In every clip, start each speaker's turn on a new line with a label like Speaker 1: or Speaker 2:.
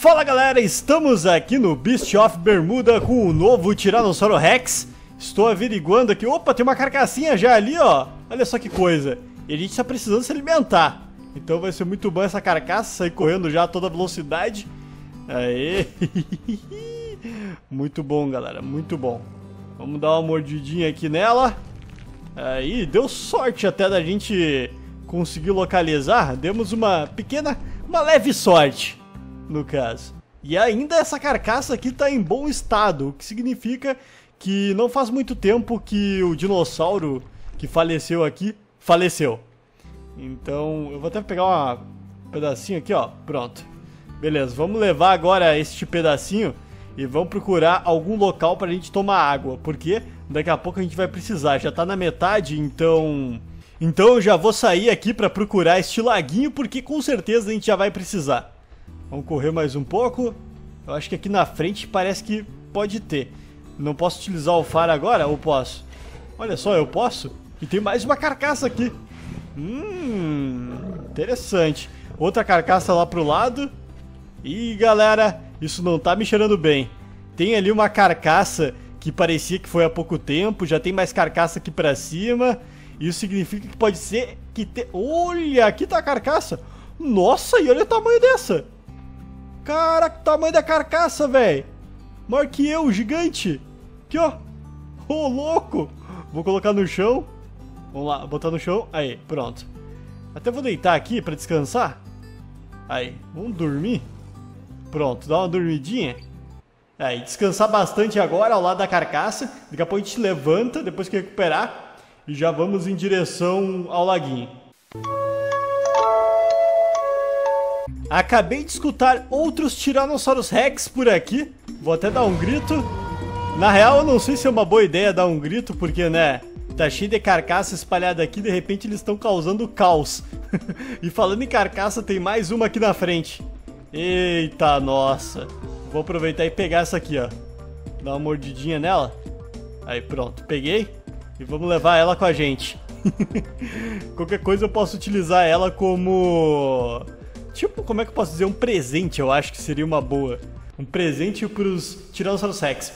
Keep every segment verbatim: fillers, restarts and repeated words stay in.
Speaker 1: Fala galera, estamos aqui no Beast of Bermuda com o novo Tiranossauro Rex. Estou averiguando aqui, opa, tem uma carcassinha já ali, ó. Olha só que coisa. E a gente está precisando se alimentar. Então vai ser muito bom essa carcaça, sair correndo já a toda velocidade. Aê. Muito bom, galera, muito bom. Vamos dar uma mordidinha aqui nela. Aí, deu sorte até da gente conseguir localizar. Demos uma pequena, uma leve sorte, no caso. E ainda essa carcaça aqui tá em bom estado, o que significa que não faz muito tempo que o dinossauro que faleceu aqui, faleceu. Então, eu vou até pegar uma, um pedacinho aqui, ó, pronto. Beleza, vamos levar agora este pedacinho e vamos procurar algum local pra gente tomar água, porque daqui a pouco a gente vai precisar, já tá na metade, então... Então eu já vou sair aqui pra procurar este laguinho, porque com certeza a gente já vai precisar. Vamos correr mais um pouco. Eu acho que aqui na frente parece que pode ter. Não posso utilizar o faro agora? Ou posso? Olha só, eu posso. E tem mais uma carcaça aqui. Hum, interessante. Outra carcaça lá pro lado. Ih, galera, isso não tá me cheirando bem. Tem ali uma carcaça que parecia que foi há pouco tempo. Já tem mais carcaça aqui pra cima. Isso significa que pode ser que te... Olha, aqui tá a carcaça. Nossa, e olha o tamanho dessa. Cara, que tamanho da carcaça, velho. Maior que eu, gigante. Aqui, ó. Ô, oh, louco. Vou colocar no chão. Vamos lá, botar no chão. Aí, pronto. Até vou deitar aqui pra descansar. Aí, vamos dormir. Pronto, dá uma dormidinha. Aí, descansar bastante agora ao lado da carcaça. Daqui a pouco a gente levanta, depois que recuperar. E já vamos em direção ao laguinho. Acabei de escutar outros Tiranossauros Rex por aqui. Vou até dar um grito. Na real, eu não sei se é uma boa ideia dar um grito, porque, né, tá cheio de carcaça espalhada aqui, de repente eles estão causando caos. E falando em carcaça, tem mais uma aqui na frente. Eita, nossa. Vou aproveitar e pegar essa aqui, ó. Dar uma mordidinha nela. Aí, pronto, peguei. E vamos levar ela com a gente. Qualquer coisa eu posso utilizar ela como... Tipo, como é que eu posso dizer? Um presente, eu acho que seria uma boa. Um presente pros Tiranossauros Rex.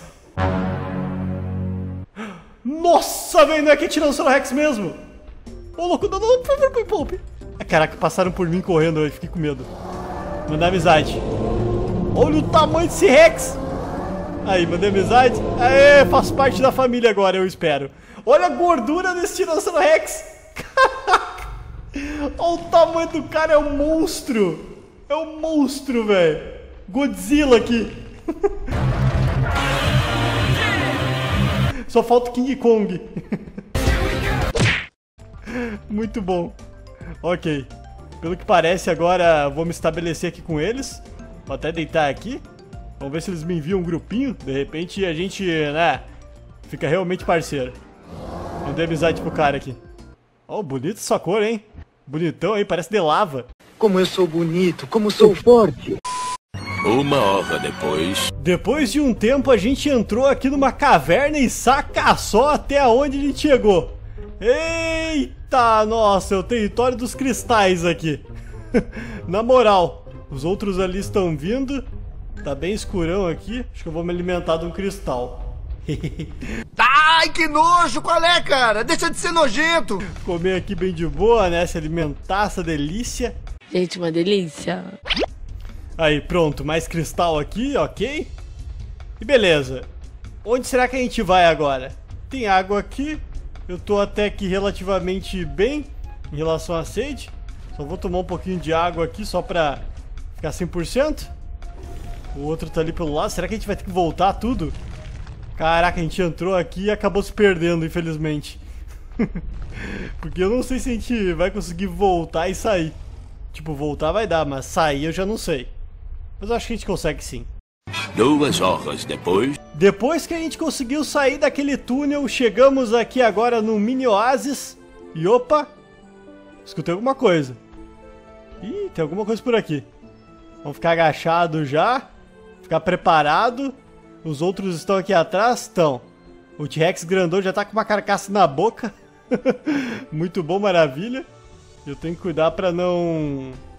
Speaker 1: Nossa, velho, não é que é Tiranossauro Rex mesmo? Ô, louco, não, não, por favor, me poupe. Ah, caraca, passaram por mim correndo, eu fiquei com medo. Mandar amizade. Olha o tamanho desse Rex. Aí, mandei amizade. Aê, faço parte da família agora, eu espero. Olha a gordura desse Tiranossauro Rex. Caraca. Olha o tamanho do cara, é um monstro. É um monstro, velho. Godzilla aqui. Só falta o King Kong. Muito bom. Ok. Pelo que parece, agora vou me estabelecer aqui com eles. Vou até deitar aqui. Vamos ver se eles me enviam um grupinho. De repente a gente, né, fica realmente parceiro. Mandei amizade pro cara aqui. Ó, oh, bonito essa cor, hein? Bonitão, hein? Parece de lava.
Speaker 2: Como eu sou bonito, como sou forte.
Speaker 3: Uma hora depois...
Speaker 1: Depois de um tempo, a gente entrou aqui numa caverna e saca só até onde a gente chegou. Eita, nossa, é o território dos cristais aqui. Na moral, os outros ali estão vindo. Tá bem escurão aqui. Acho que eu vou me alimentar de um cristal.
Speaker 2: Ai, que nojo, qual é, cara? Deixa de ser nojento.
Speaker 1: Comer aqui bem de boa, né? Se alimentar, essa delícia.
Speaker 4: Gente, uma delícia.
Speaker 1: Aí, pronto, mais cristal aqui, ok. E beleza. Onde será que a gente vai agora? Tem água aqui. Eu tô até que relativamente bem em relação à sede. Só vou tomar um pouquinho de água aqui só pra ficar cem por cento. O outro tá ali pelo lado. Será que a gente vai ter que voltar tudo? Caraca, a gente entrou aqui e acabou se perdendo, infelizmente. Porque eu não sei se a gente vai conseguir voltar e sair. Tipo, voltar vai dar, mas sair eu já não sei. Mas eu acho que a gente consegue sim.
Speaker 3: Duas horas depois...
Speaker 1: Depois que a gente conseguiu sair daquele túnel, chegamos aqui agora no mini oásis. E opa! Escutei alguma coisa. Ih, tem alguma coisa por aqui. Vamos ficar agachado já. Ficar preparado. Os outros estão aqui atrás? Estão. O T-Rex grandão já tá com uma carcaça na boca. Muito bom, maravilha. Eu tenho que cuidar pra não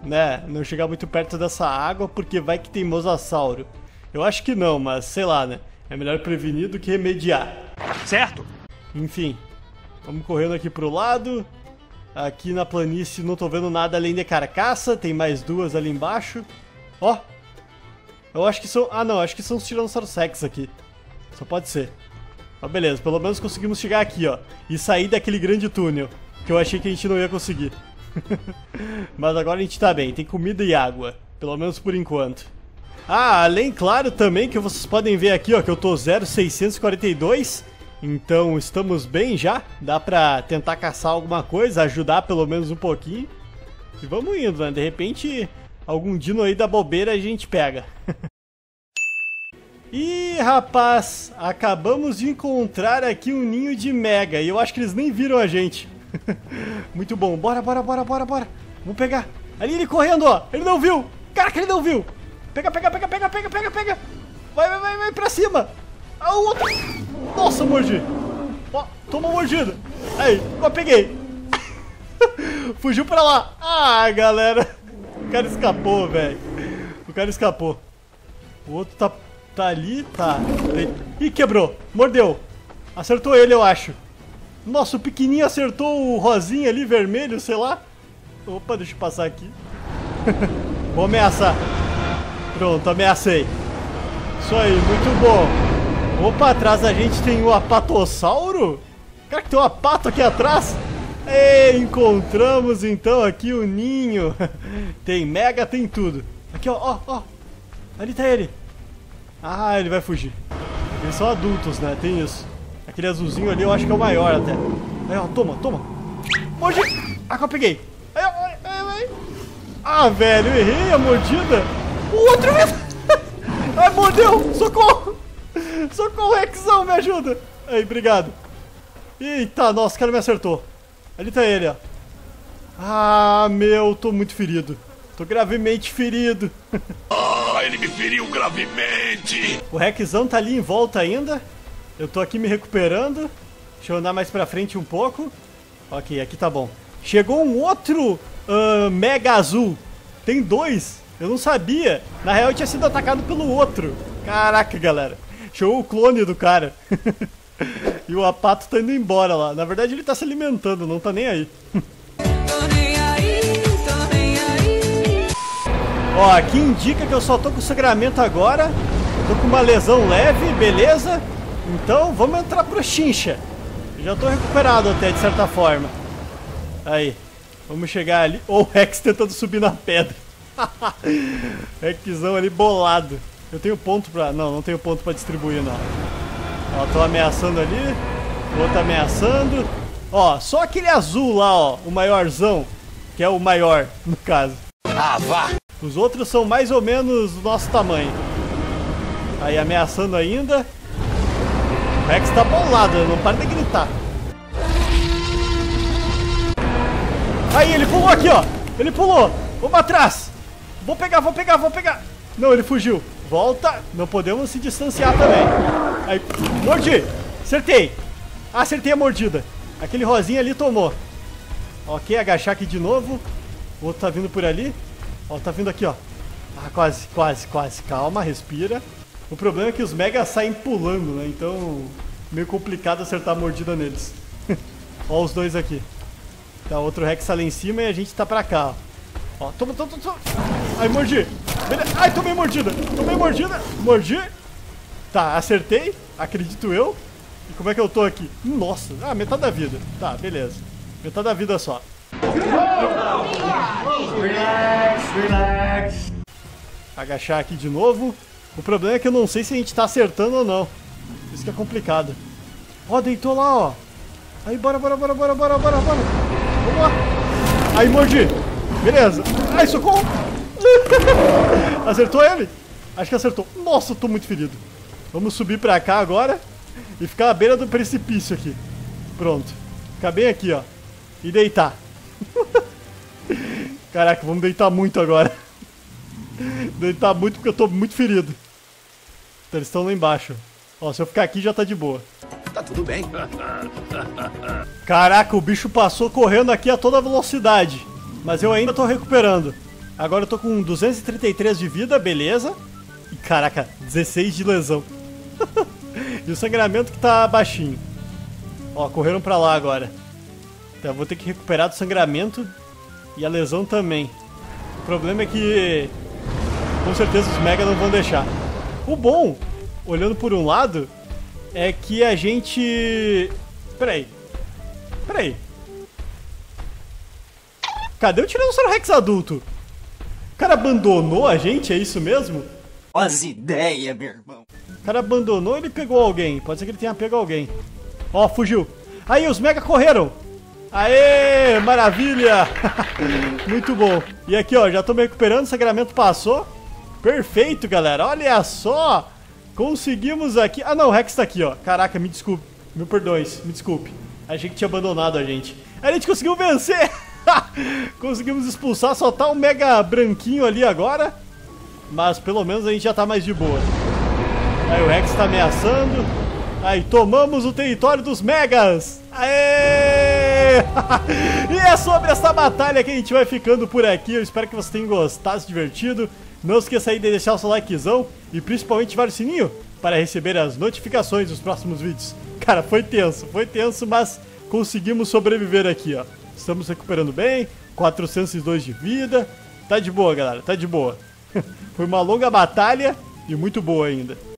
Speaker 1: né, não chegar muito perto dessa água, porque vai que tem mosasauro. Eu acho que não, mas sei lá, né? É melhor prevenir do que remediar.
Speaker 5: Certo.
Speaker 1: Enfim, vamos correndo aqui pro lado. Aqui na planície não tô vendo nada além de carcaça. Tem mais duas ali embaixo. Ó. Eu acho que são... Ah, não. Acho que são os Tyrannosaurus Rex aqui. Só pode ser. Mas beleza. Pelo menos conseguimos chegar aqui, ó. E sair daquele grande túnel. Que eu achei que a gente não ia conseguir. Mas agora a gente tá bem. Tem comida e água. Pelo menos por enquanto. Ah, além, claro, também que vocês podem ver aqui, ó. Que eu tô zero seiscentos e quarenta e dois. Então estamos bem já. Dá pra tentar caçar alguma coisa. Ajudar pelo menos um pouquinho. E vamos indo, né? De repente... algum dino aí da bobeira a gente pega. Ih, rapaz, acabamos de encontrar aqui um ninho de mega. E eu acho que eles nem viram a gente. Muito bom, bora, bora, bora, bora, bora. Vamos pegar. Ali ele correndo, ó. Ele não viu. Caraca, ele não viu. Pega, pega, pega, pega, pega, pega, pega. Vai, vai, vai, vai pra cima. Ah, o outro. Nossa, mordi. Ó, toma mordida. Aí, ó, peguei. Fugiu pra lá. Ah, galera. O cara escapou, velho. O cara escapou. O outro tá, tá ali, tá. Ih, quebrou. Mordeu. Acertou ele, eu acho. Nossa, o pequenininho acertou o rosinha ali, vermelho, sei lá. Opa, deixa eu passar aqui. Vou ameaçar. Pronto, ameacei. Isso aí, muito bom. Opa, atrás da gente tem o apatossauro. Cara, que tem uma pato aqui atrás. Ei, encontramos então aqui o ninho. Tem mega, tem tudo. Aqui, ó, ó, ó. Ali tá ele. Ah, ele vai fugir. Eles são adultos, né? Tem isso. Aquele azulzinho ali eu acho que é o maior até. Aí, ó, toma, toma. Mordi. Ah, que eu peguei. Aí, aí, aí, aí. Ah, velho, eu errei a mordida. O outro mesmo. Ai, mordeu. Socorro. Socorro, Rexão, me ajuda. Aí, obrigado. Eita, nossa, o cara me acertou. Ali tá ele, ó. Ah, meu, tô muito ferido. Tô gravemente ferido.
Speaker 3: Ah, ele me feriu gravemente.
Speaker 1: O Rexão tá ali em volta ainda. Eu tô aqui me recuperando. Deixa eu andar mais pra frente um pouco. Ok, aqui tá bom. Chegou um outro uh, mega azul. Tem dois. Eu não sabia. Na real eu tinha sido atacado pelo outro. Caraca, galera. Chegou o clone do cara. E o Apato tá indo embora lá. Na verdade ele tá se alimentando, não tá nem aí.
Speaker 6: Tô nem aí, tô nem aí.
Speaker 1: Ó, aqui indica que eu só tô com sangramento agora. Tô com uma lesão leve, beleza? Então vamos entrar pro chincha. Eu já tô recuperado até, de certa forma. Aí, vamos chegar ali. Ou oh, o Rex tentando subir na pedra. Rexão ali bolado. Eu tenho ponto pra... Não, não tenho ponto pra distribuir, não. Ó, tô ameaçando ali. O outro ameaçando. Ó, só aquele azul lá, ó. O maiorzão. Que é o maior, no caso.
Speaker 3: Ah, vá.
Speaker 1: Os outros são mais ou menos do nosso tamanho. Aí, ameaçando ainda. O Rex tá bolado, não para de gritar. Aí, ele pulou aqui, ó. Ele pulou. Vamos atrás. Vou pegar, vou pegar, vou pegar. Não, ele fugiu. Volta. Não podemos se distanciar também. Aí, mordi. Acertei. Ah, acertei a mordida. Aquele rosinha ali tomou. Ok, agachar aqui de novo. O outro tá vindo por ali. Ó, tá vindo aqui, ó. Ah, quase, quase, quase. Calma, respira. O problema é que os megas saem pulando, né? Então, meio complicado acertar a mordida neles. Ó os dois aqui. Tá, outro Rex tá lá em cima e a gente tá pra cá, ó. Ó, toma, toma, toma. Ai, mordi. Ai, tomei mordida. Tomei mordida. Mordi. Tá, acertei. Acredito eu. E como é que eu tô aqui? Nossa, ah, metade da vida. Tá, beleza. Metade da vida só.
Speaker 5: Relax, relax.
Speaker 1: Agachar aqui de novo. O problema é que eu não sei se a gente tá acertando ou não. Isso que é complicado. Ó, deitou lá, ó. Aí, bora, bora, bora, bora, bora, bora, bora. Vamos lá. Aí, mordi. Beleza. Ai, socorro. Acertou ele? Acho que acertou. Nossa, eu tô muito ferido. Vamos subir pra cá agora. E ficar à beira do precipício aqui. Pronto. Ficar bem aqui, ó. E deitar. Caraca, vamos deitar muito agora. Deitar muito porque eu tô muito ferido. Então, eles estão lá embaixo. Ó, se eu ficar aqui já tá de boa.
Speaker 2: Tá tudo bem.
Speaker 1: Caraca, o bicho passou correndo aqui a toda velocidade. Mas eu ainda tô recuperando. Agora eu tô com duzentos e trinta e três de vida, beleza. E caraca, dezesseis de lesão. E o sangramento que tá baixinho. Ó, correram pra lá agora. Então eu vou ter que recuperar do sangramento e a lesão também. O problema é que com certeza os Mega não vão deixar. O bom, olhando por um lado, é que a gente... Peraí. Peraí. Cadê o Tiranossauro Rex adulto? O cara abandonou a gente, é isso mesmo?
Speaker 2: As ideias, meu irmão.
Speaker 1: O cara abandonou, ele pegou alguém. Pode ser que ele tenha pego alguém. Ó, fugiu. Aí, os Mega correram. Aê, maravilha. Muito bom. E aqui, ó, já tô me recuperando, o sangramento passou. Perfeito, galera. Olha só. Conseguimos aqui... Ah, não, o Rex tá aqui, ó. Caraca, me desculpe. Mil perdões, me desculpe. Achei que tinha abandonado a gente. A gente conseguiu vencer. Conseguimos expulsar, só tá um Mega branquinho ali agora. Mas pelo menos a gente já tá mais de boa. Aí o Rex tá ameaçando. Aí tomamos o território dos Megas. Aê! E é sobre essa batalha que a gente vai ficando por aqui. Eu espero que vocês tenham gostado, se divertido. Não esqueça aí de deixar o seu likezão e principalmente ativar o sininho para receber as notificações dos próximos vídeos. Cara, foi tenso, foi tenso, mas conseguimos sobreviver aqui, ó. Estamos recuperando bem, quatrocentos e dois de vida. Tá de boa, galera, tá de boa. Foi uma longa batalha e muito boa ainda.